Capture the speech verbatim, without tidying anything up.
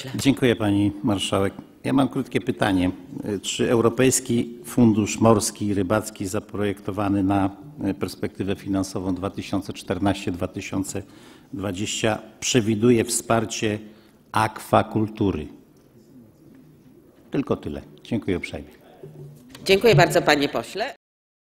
pośle. Dziękuję pani marszałek. Ja mam krótkie pytanie. Czy Europejski Fundusz Morski i Rybacki zaprojektowany na perspektywę finansową dwa tysiące czternaście do dwa tysiące dwudziestego przewiduje wsparcie akwakultury? Tylko tyle. Dziękuję uprzejmie. Dziękuję bardzo, panie pośle.